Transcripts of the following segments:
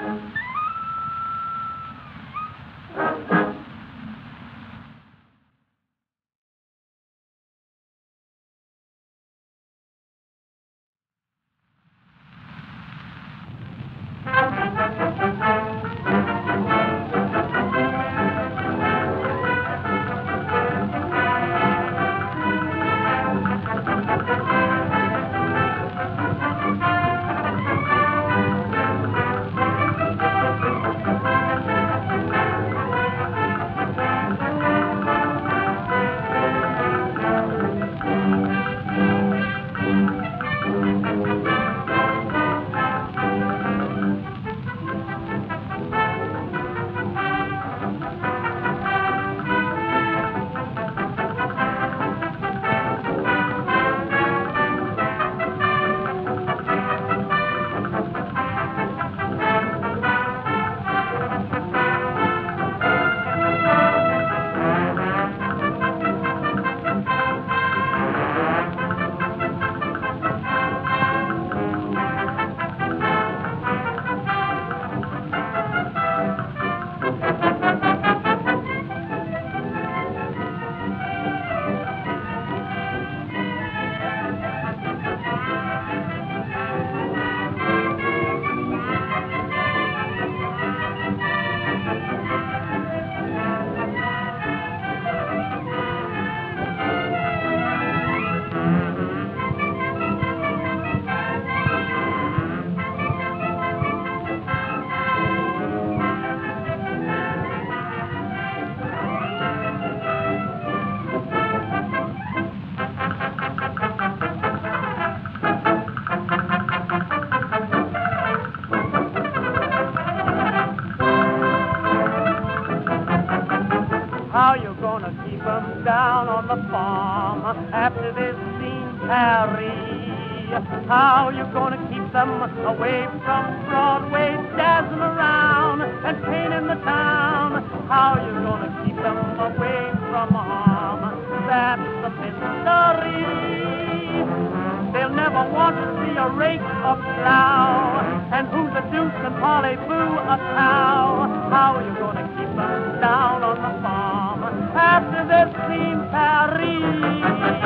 How you gonna keep them down on the farm after they've seen Paris? How you gonna keep them away from Broadway, dancing around and painting the town? How you gonna keep them away from harm? That's the mystery. They'll never want to see a rake or plow. And who's a deuce and parlez-vous a cow? How you gonna keep them down on the farm after they've seen Paris?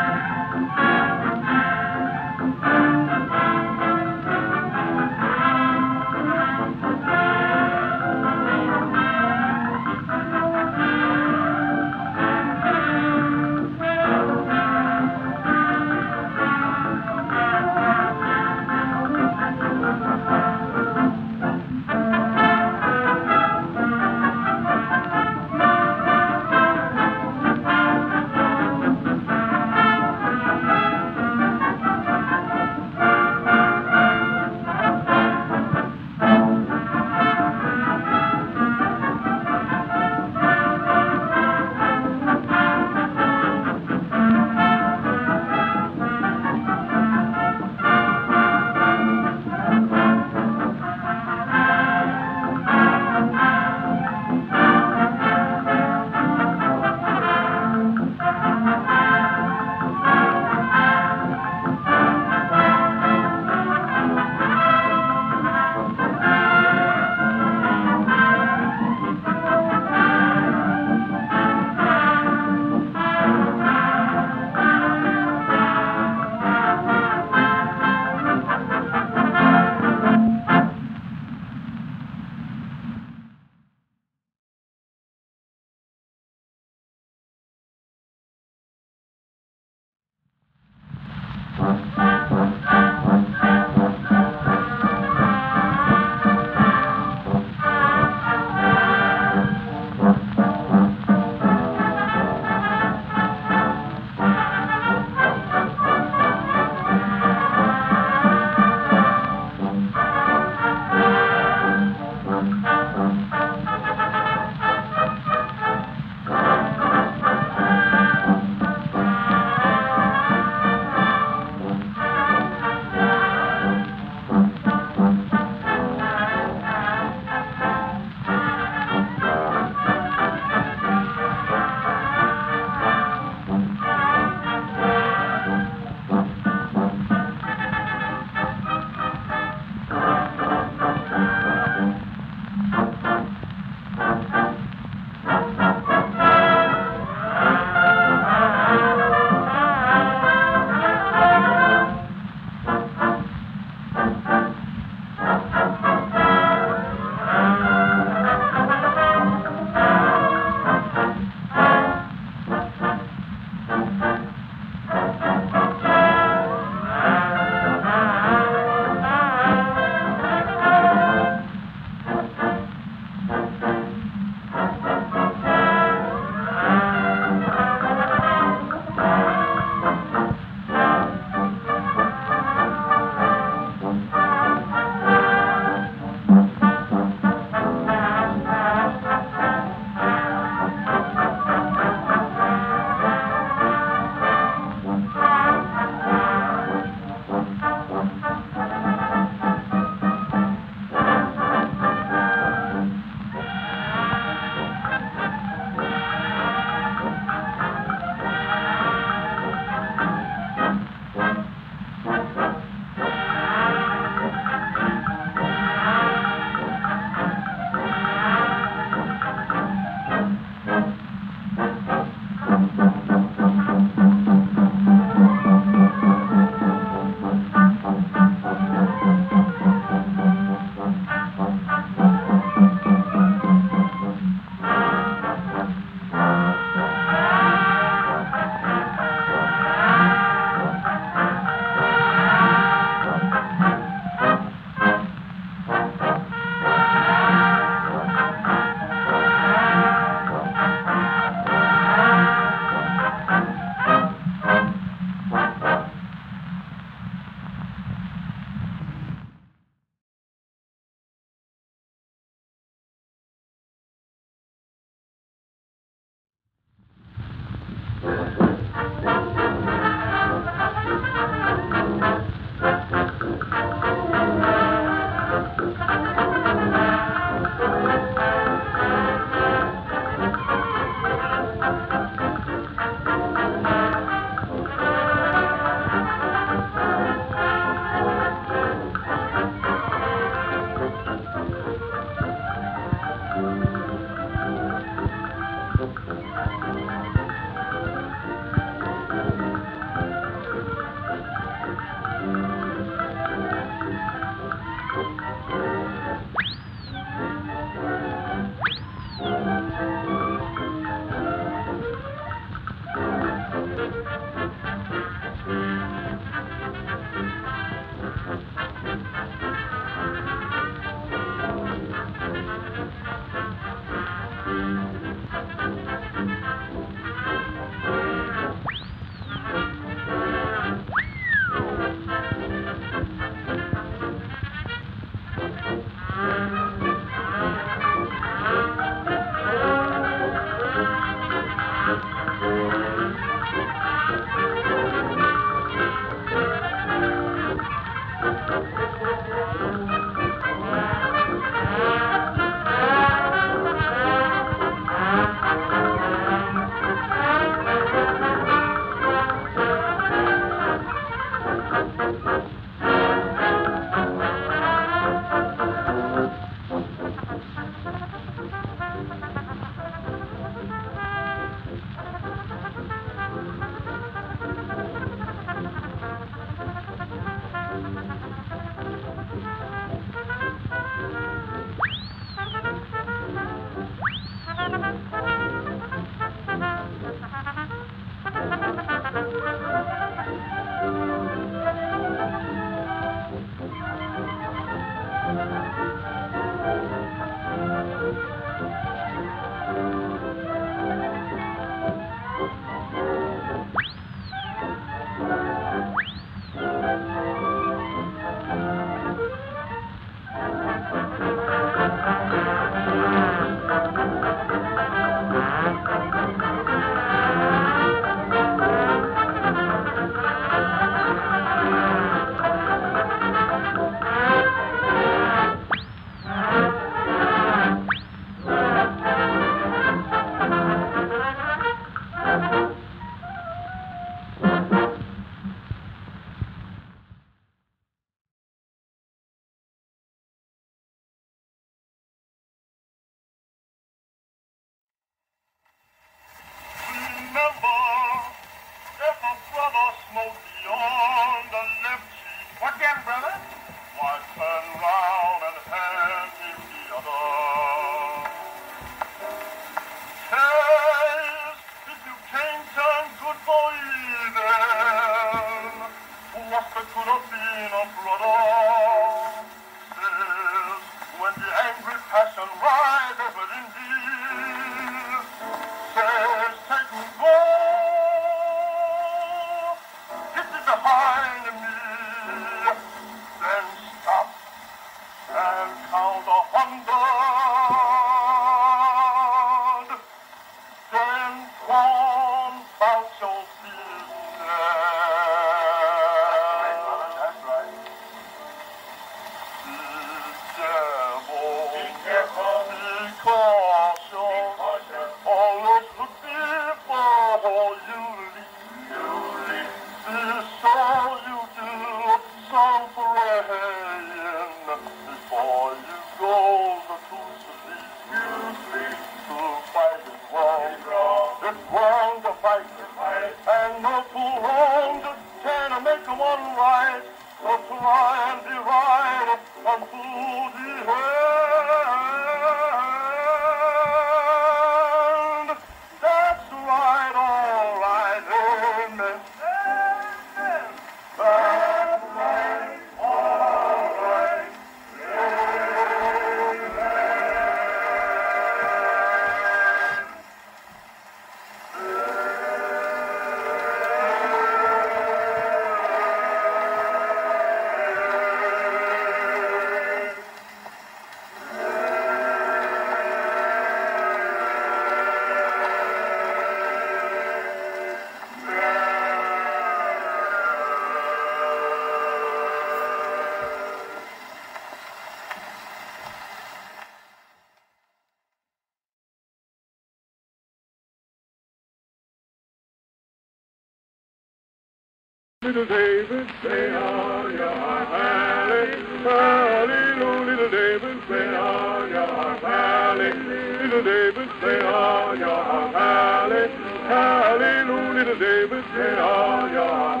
Little David, play on your harp, hallelujah. Little David, play on your harp, hallelujah. Little David, play on your harp, hallelujah. Little David, play on your harp,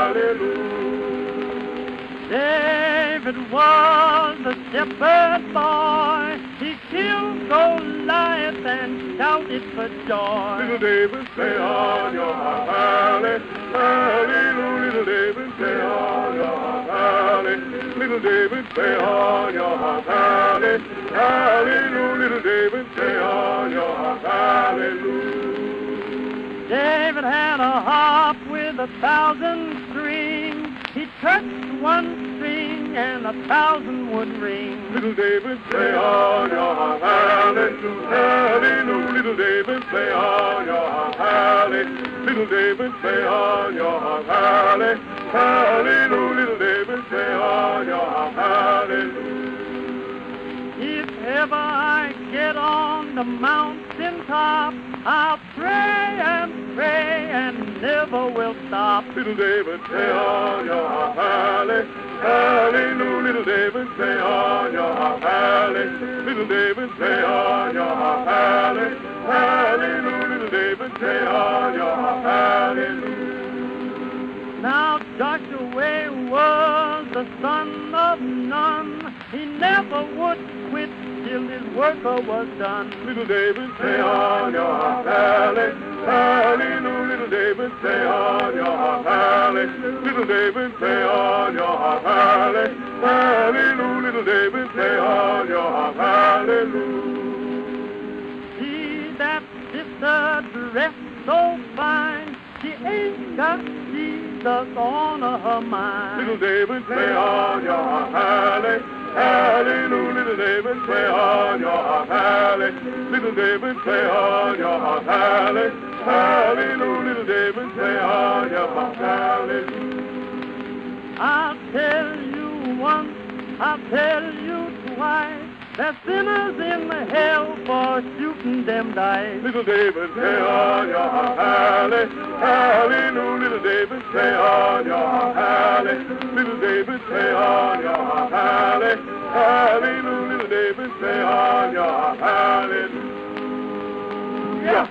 hallelujah. David was a shepherd boy. He killed Goliath and shouted for joy. Little David, play on your harp, hallelujah. Little David, play on your harp, hallelujah. Little David, play on your harp, hallelujah. Little David, play on your harp, hallelujah. David had a harp with 1,000 strings. He touched one string and 1,000 would ring. Little David, play on your harp, hallelujah. Hallelujah. Little David, play on your harp, hallelujah. Little David, play on your harp, hallelujah. Hallelujah. Little David, play on your harp, hallelujah. If ever I get on the mountain top, I'll pray and never will stop. Little David, play on your harp, hallelujah. Hallelujah. Little David, play on your harp, hallelujah. Little David, play on your harp, hallelujah. Hallelujah. Little David, play on your harp, hallelujah. Now Joshua was the son of Nun. He never would quit till his worker was done. Little David, play on your harp, hallelujah. Hallelujah. Little David, play on your harp, hallelujah. Little David, play on your harp, hallelujah. Hallelujah. Little David, play on your harp, hallelujah. See that sister dressed so fine, she ain't got Jesus on her mind. Little David, play on your harp, hallelujah. Hallelujah. Little David, play on your harp, hallelujah. Little David, play on your harp, hallelujah. Hallelujah. Little David, play on your harp, hallelujah. I'll tell you once, I'll tell you twice, there's sinners in hell for shooting them dice. Little David, play on your harp, hallelujah. Hallelujah. Little David, play on your harp, hallelujah. Little David, play on your harp, hallelujah. Hallelujah. Little David, play on your harp, hallelujah. Yeah.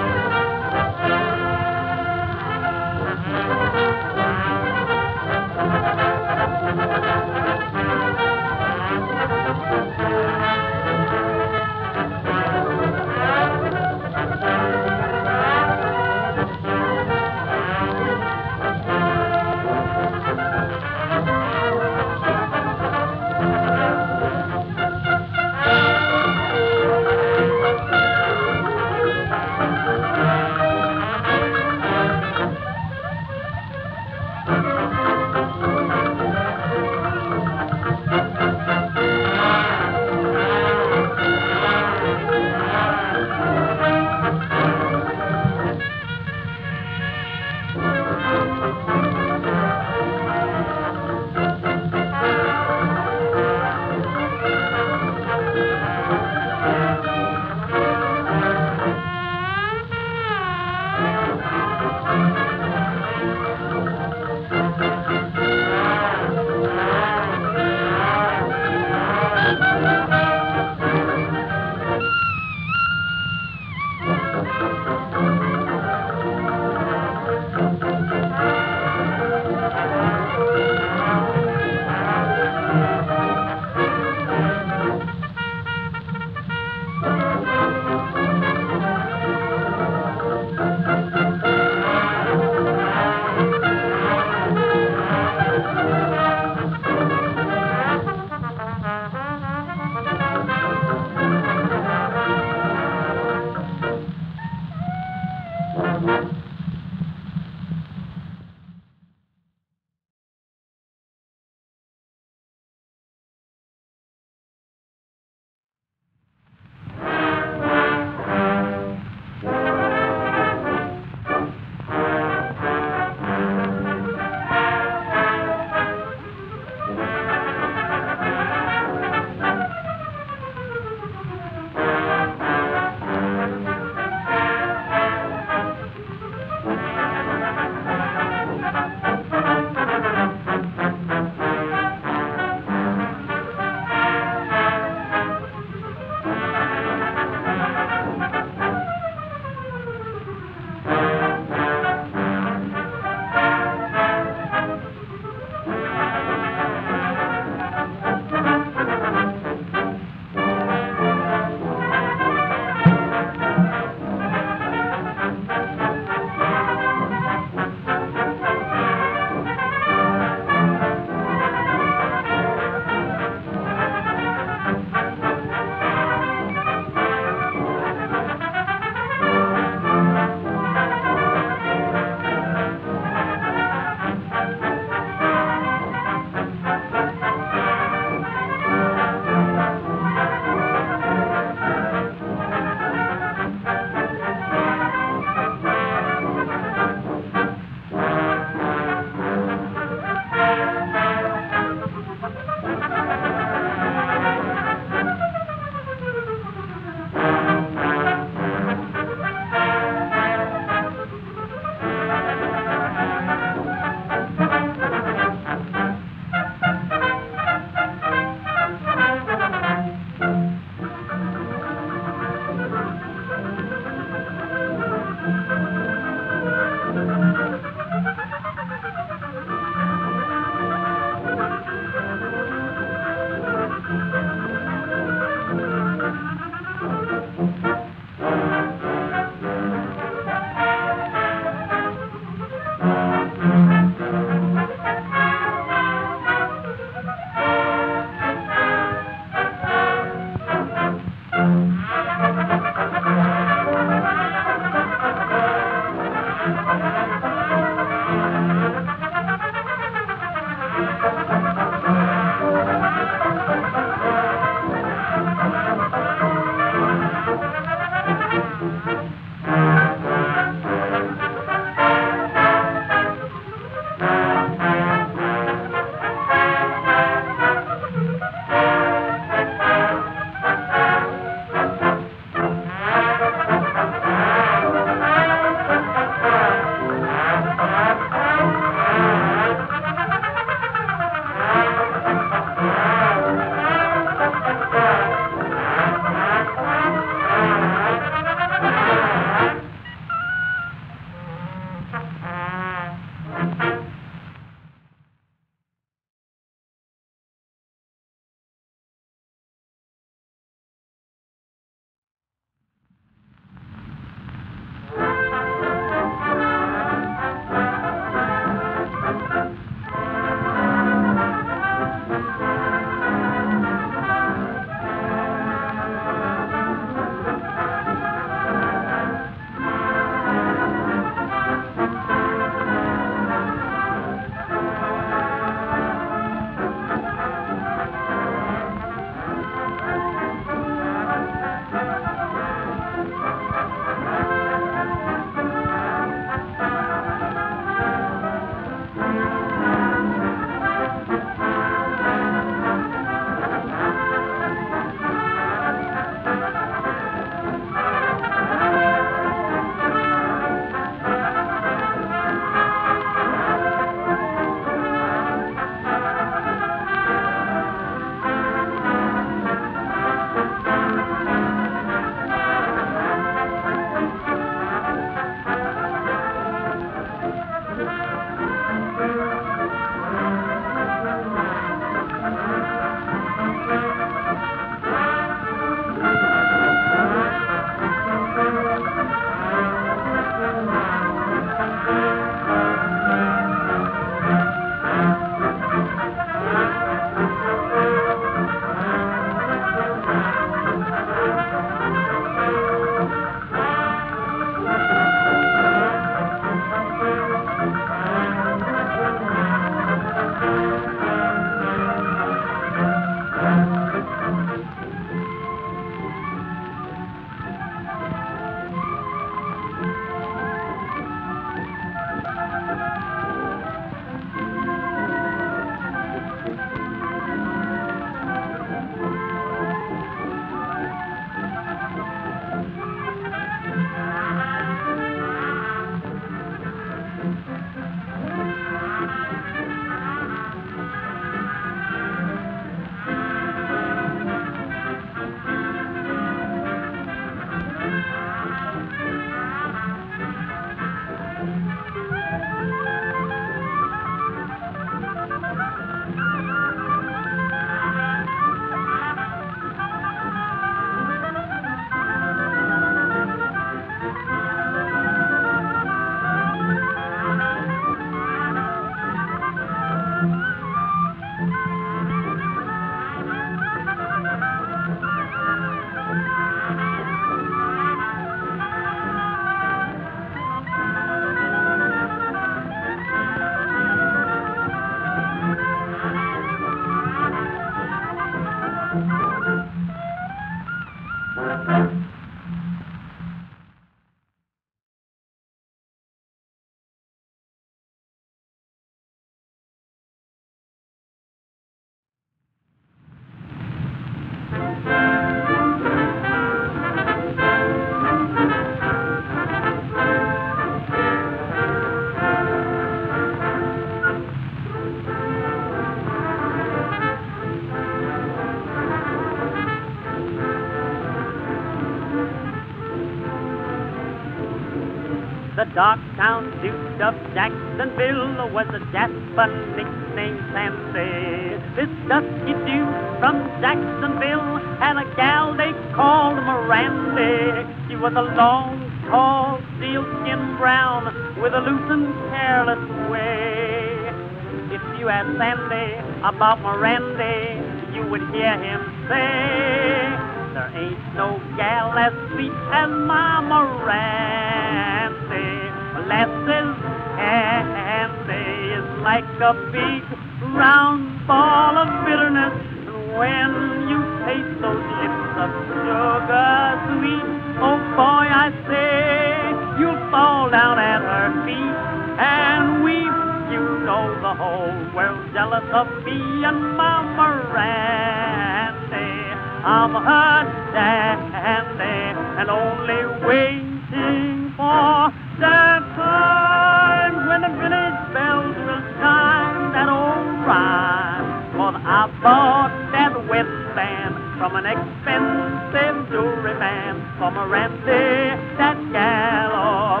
The dark town Duke of Jacksonville was a Jasper nicknamed Sandy. This dusky Duke from Jacksonville had a gal they called Mirandy. She was a long, tall, sealskin brown with a loose and careless way. If you asked Sandy about Mirandy, you would hear him say, there ain't no gal as sweet as my Mirandy. Molasses candy is like a big round ball of bitterness. And when you taste those lips of sugar sweet, oh boy, I say, you'll fall down at her feet and weep. You know the whole world's jealous of me and my Mirandy. I'm her dandy and only waiting for that time when the village bells will chime that old rhyme. For I bought that waistband from an expensive jewelry man for Mirandy, that gal of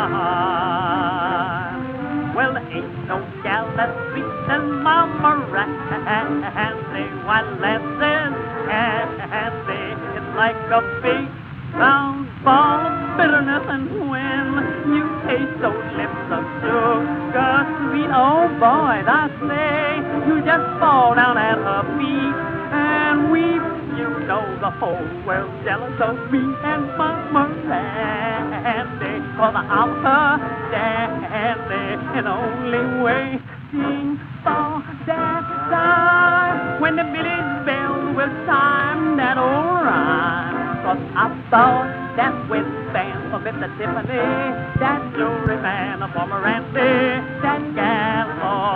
mine. Well, there ain't no gal that's sweet as my Mirandy. While lasses candy is like a big round ball of bitterness, and when you taste those lips of sugar sweet, oh boy, I say, you just fall down at her feet and weep. You know the whole world's jealous of me and my Mirandy, 'cause I'm her dandy and only waiting for that time when the village bells will chime that old rhyme. 'Cause I bought that waistband for Mr. Tiffany, that jewelry man for Mirandy, that gal for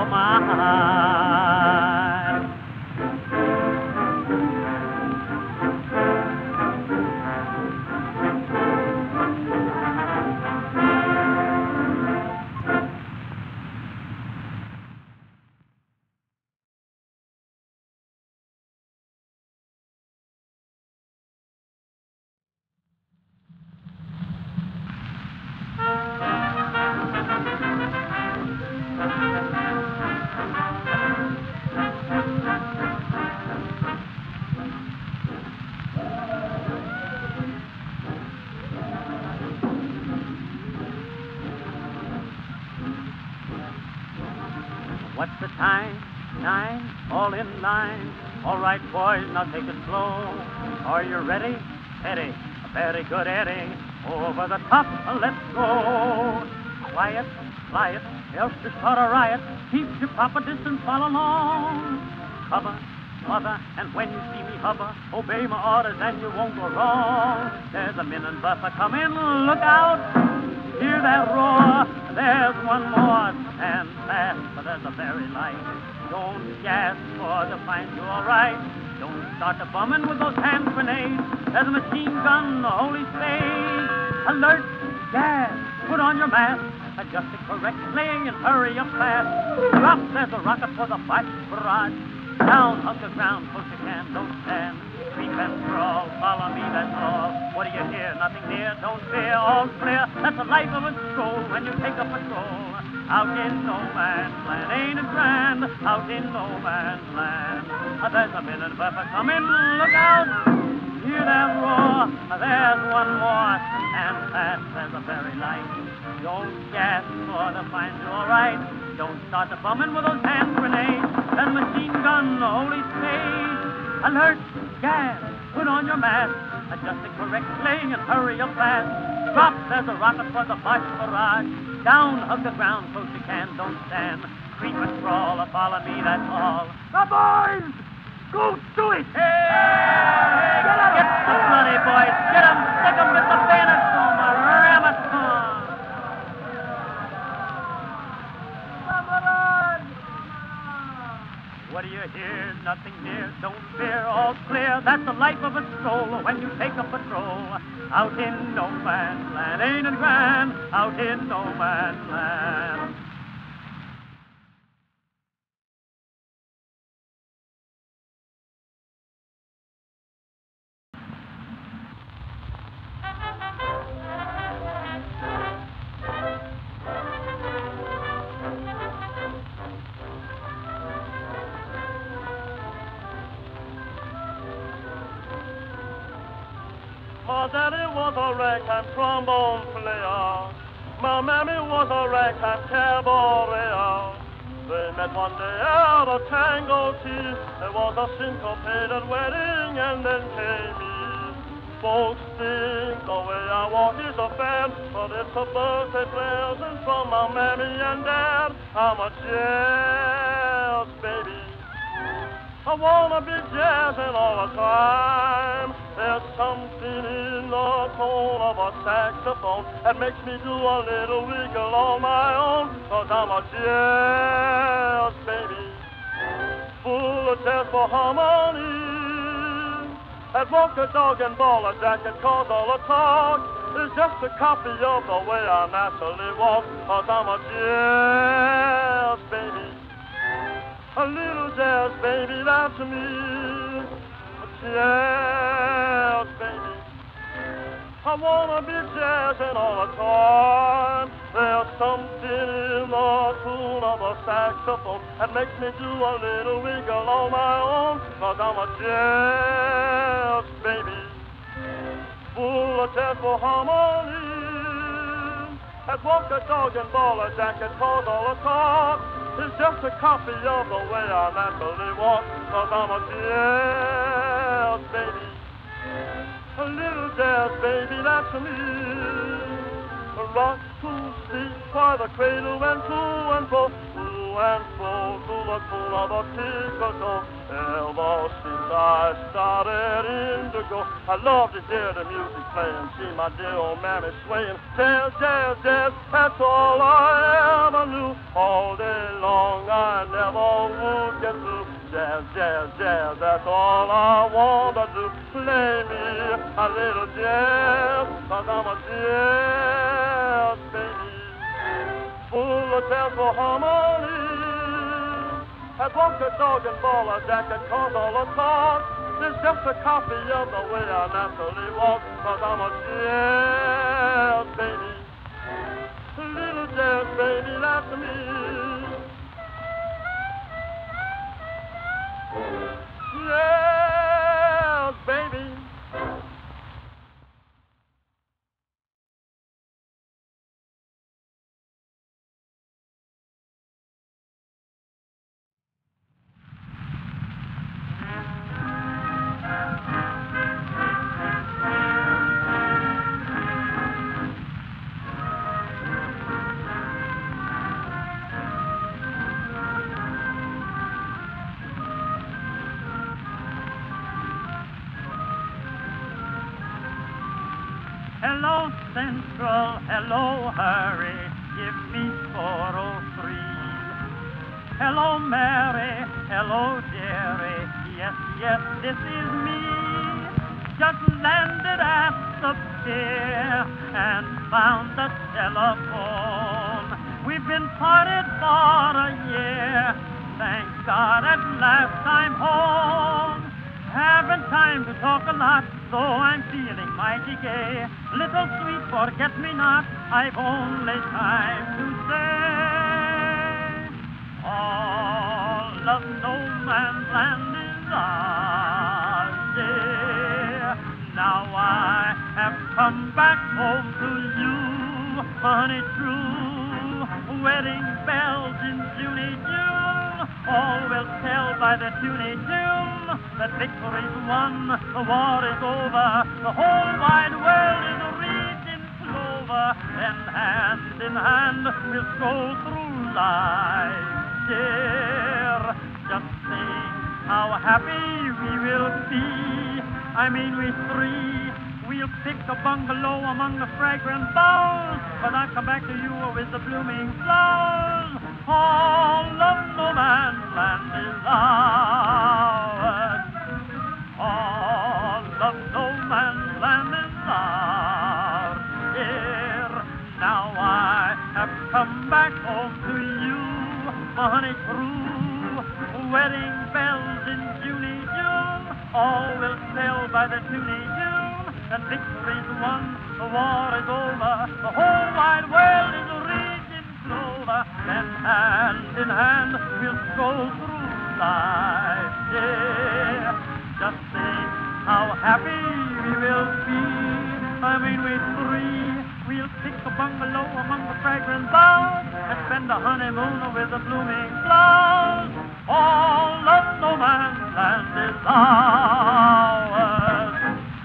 mine. What's the time? 9, all in line. All right, boys, now take it slow. Are you ready? Eddie, very good, Eddie. Over the top, let's go. Quiet, quiet, else to start a riot. Keep your proper distance, follow along. Cover, mother, and when you see me hover, obey my orders and you won't go wrong. There's a minute buffer coming, look out. Hear that roar, there's one more. Stand fast, for there's a very light. Don't gasp, for they'll find you all right. Don't start a bumming with those hand grenades. There's a machine gun, the holy spade. Alert, gas, put on your mask. Adjust it correctly and hurry up fast. Drop, there's a rocket for the Bosch barrage. Down, hug the ground, close you can, don't stand. Creep and crawl, follow me, that's all. What do you hear? Nothing near, don't fear, all clear. That's the life of a stroll when you take a patrol. Out in no man's land, ain't it grand? Out in no man's land. There's a minute buffer coming, look out. Hear that roar, there's one more. Stand fast, there's a very light. Don't gasp, for they'll find you all right. Don't start the bumming with those hand grenades. There's a machine gun, the holy spade. Alert, gas, put on your mask. Adjust it correctly and hurry up fast. Drop, there's a rocket for the Bosch barrage. Down, hug the ground close you can, don't stand. Creep and crawl, follow me, that's all. Now, boys, Go do it! Hey! Get the bloody boys. Get 'em, stick 'em, get the bayonets on the Ramathon. What do you hear? Nothing near. Don't fear. All clear. That's the life of a stroller when you take a patrol. Out in no man's land. Ain't it grand? Out in no man's land. My daddy was a ragtime trombone player. My mammy was a ragtime cabaret. They met one day at a tango tea. There was a syncopated wedding and then came me. Folks think the way I walk is a fad, but it's a birthday present from my mammy and dad. I'm a jazz baby. I wanna be jazzing all the time. There's something in the tone of a saxophone that makes me do a little wiggle on my own. 'Cause I'm a jazz baby, full of jazz for harmony. I'd walk a dog and ball a jacket 'cause all the talk is just a copy of the way I naturally walk. 'Cause I'm a jazz baby. A little jazz baby, that's me. A jazz baby. I wanna be jazzing all the time. There's something in the tune of a saxophone that makes me do a little wiggle on my own. 'Cause I'm a jazz baby, full of jazz for harmony. I'd walk a dog and ball a jacket 'cause all the talk is just a copy of the way I naturally walk. 'Cause I'm a jazz baby, a little jazz baby, that's me. Rock to sleep by the cradle and to and fro, to the tune of a piccolo. Ever since I started indigo, I love to hear the music playing, see my dear old mammy swaying. Jazz, jazz, jazz, that's all I ever knew. All day long I never would get through. Jazz, jazz, jazz, that's all I want to do. Play me a little jazz, 'cause I'm a jazz baby, full of jazz for harmony. I'd walk a dog and ball a jacket 'cause all the talk is just a copy of the way I naturally walk. 'Cause I'm a jazz baby, a little jazz baby, that's me. Jazz baby. Hello, Central, hello, hurry, give me 403. Hello, Mary, hello, dearie, yes, yes, this is me. Just landed at the pier and found the telephone. We've been parted for a year, thank God at last I'm home. Haven't time to talk a lot, though I'm feeling mighty gay. Little sweet forget-me-not, I've only time to say, all of no man's land is ours, dear. Now I have come back home to you, honey true. Wedding bells in Junie, June, all will tell by the Junie tune that victory's won, the war is over, the whole wide world is wreathed in clover, and hand in hand we'll stroll through life, dear. Just think how happy we will be. I mean we three, we'll pick a bungalow among the fragrant boughs, but I'll come back to you with the blooming flowers. All of no man's land is ours. All of no man's land is ours. Here, now I have come back home to you, my honey crew. Wedding bells in Junie, June, all will sail by the Junie, June, and victory's won, the war is over, the whole wide world is rich in clover, and hand in hand we'll stroll through life, yeah. Just think how happy we will be. I mean we three, we'll pick a bungalow among the fragrant boughs and spend a honeymoon with the blooming flowers. All of no man's land is ours.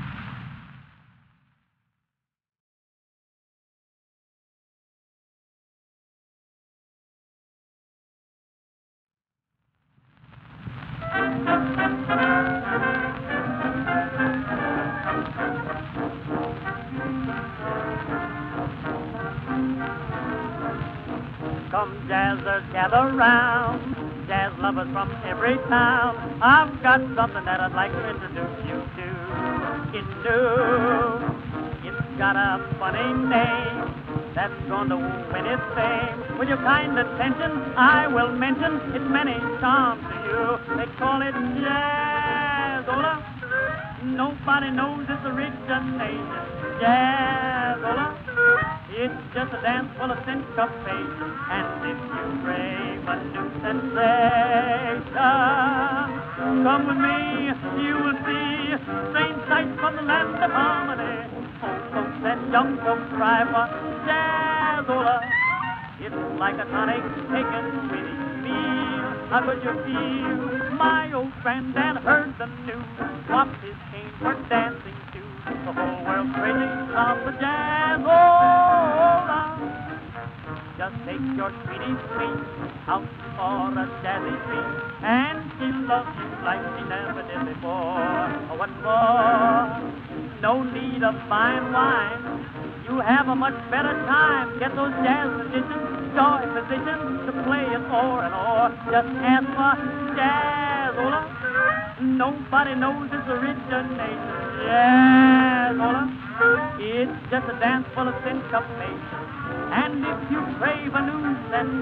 Come jazzers, gather round, jazz lovers from every town. I've got something that I'd like to introduce you to. It's new, it's got a funny name that's going to win its fame. With your kind attention, I will mention its many charms to you. They call it jazzola. Nobody knows its origination. Jazzola. It's just a dance full of syncopation, and if you crave a new sensation, come with me, you will see strange sights from the land of harmony. Old folks and young folks cry for jazzola. It's like a tonic taken with each meal. How could you feel? My old granddad heard the news, swapped his cane for dancing too. The whole world's crazy of the jazzola. Just take your sweetie sweet out for a jazzy treat, and she'll love you like she never did before. What more? No need of fine wine. You'll have a much better time. Get those jazz musicians, joy physicians to play it o'er and o'er. Just ask for jazzola. Nobody knows its origination. Jazzola. It's just a dance full of syncopation. And if you crave a new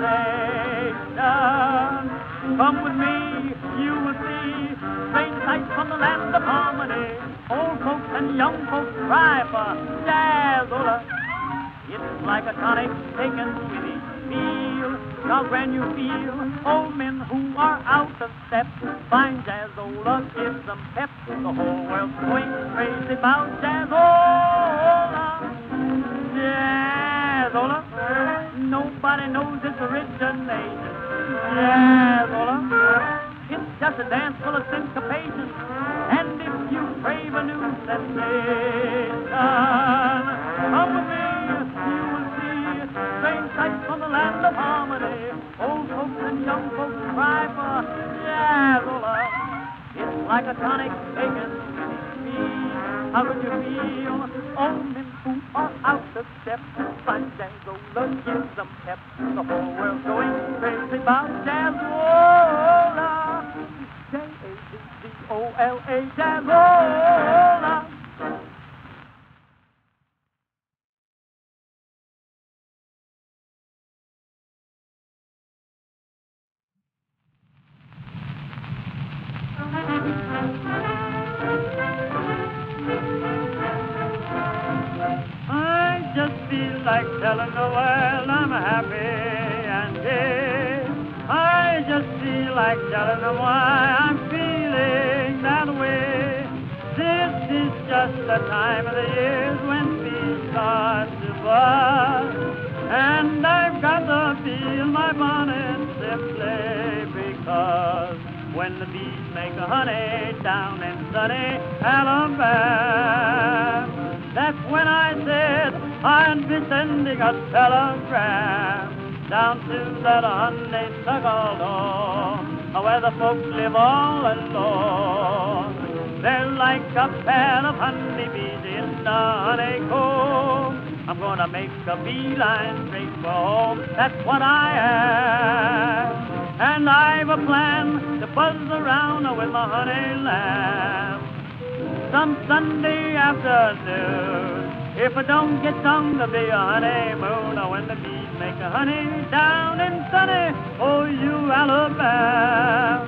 sensation, come with me, you will see strange sights from the land of harmony. Old folks and young folks cry for jazzola. It's like a tonic taken with each meal. How grand you feel. Old men who are out of step find jazzola gives them pep. The whole world's going crazy about jazzola. Jazzola. Nobody knows its origination. Jazzola. It's just a dance full of syncopation. And if you crave a new sensation, come with me, you will see strange sights from the land of harmony. Old folks and young folks cry for jazzola. It's like a tonic taken with each meal. How could you feel? Old men who are out of step find jazzola gives them pep. The whole world's going crazy about jazzola. Jazzola, jazzola. I just feel like telling the world I'm happy and gay. I just feel like telling them why I'm feeling that way. This is just the time of the year when bees start to buzz, and I've got to feel my bonnet simply because when the bees make honey down in sunny Alabama, that's when I said I'd be sending a telegram down to that honeysuckle home. where the folks live all alone. They're like a pair of honeybees in the honeycomb. I'm gonna make a beeline straight for home, that's what I am. And I've a plan to buzz around with my honey lamb. Some Sunday afternoon, if I don't get stung, there'll be a honeymoon. When the bees make a honey down in sunny, oh, you Alabama.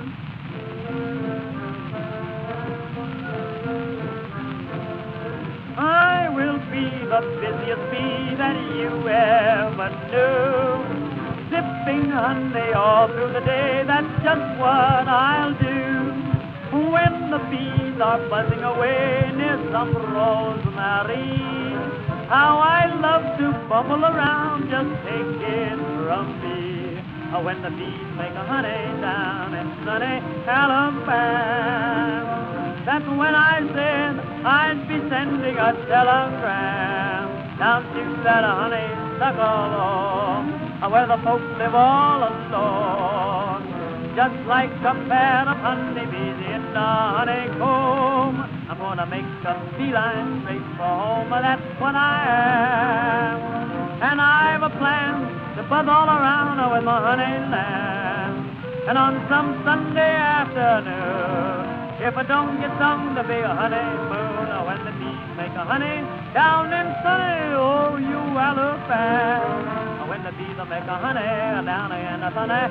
I will be the busiest bee that you ever knew. Sipping honey all through the day, that's just what I'll do. When the bees are buzzing away near some rosemary, how I love to bubble around, just take it from me. When the bees make a honey down in sunny Alabama, that's when I said I'd be sending a telegram down to that honeysuckle, where the folks live all alone. Just like a pair of honeybees in the honeycomb, I'm gonna make a beeline straight for home, that's what I am. And I've a plan to buzz all around with my honey lamb. And on some Sunday afternoon, if I don't get stung, there'll be a honeymoon. When the bees make a honey down in sunny, oh, you Alabama. When the bees make a honey down in the sunny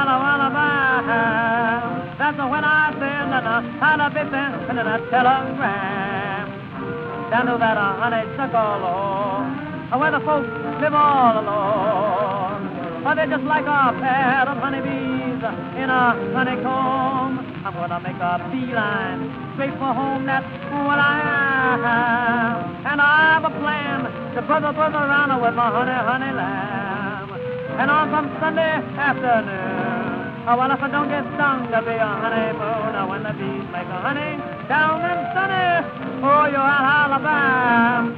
Alabama, that's when I send a bit and a telegram down to that honeysuckle, where the folks live all alone. They're just like a pair of honeybees in a honeycomb. I'm gonna make a beeline straight for home, that's what I am. And I have a plan to buzz around with my honey lamb. And on some Sunday afternoon, well, if I don't get stung, there'll be a honeymoon. When the bees make a honey down in sunny, oh, you're Alabama.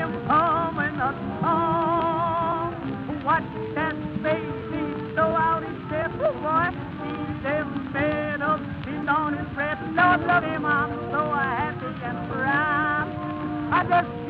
him humming a song. Watch that baby throw out his chest, boy. He's them fed up, he's on his breath. Lord love him, I'm so happy and proud. I just